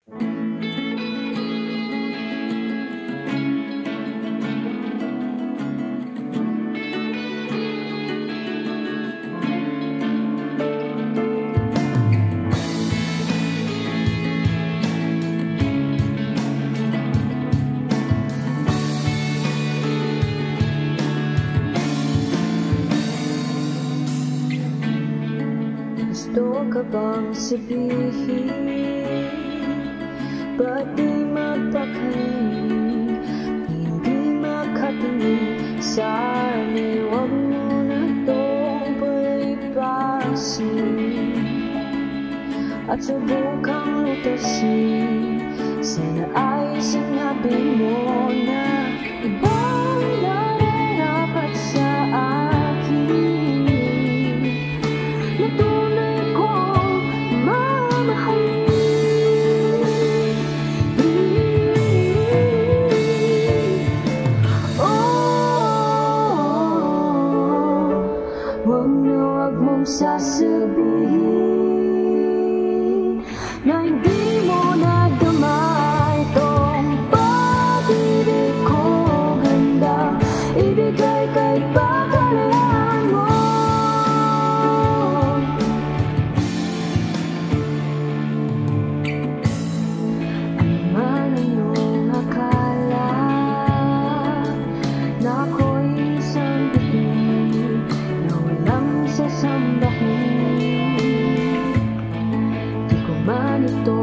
Bang sabihin, ba't di mapakain, hindi makatingin sa amin, huwag mo na itong palipasin at subukang lutasin. Sana ay sinabi mo na ibang nararapat sa akin, na tunay kong mamahalin. Huwag mong sasabihin na hindi mo nadama itong pag-ibig ko ganda, ibigay kay pagkalayan mo. Ano man ang iyong akala na ako'y isang bituin na walang sasambahin, di ko man ito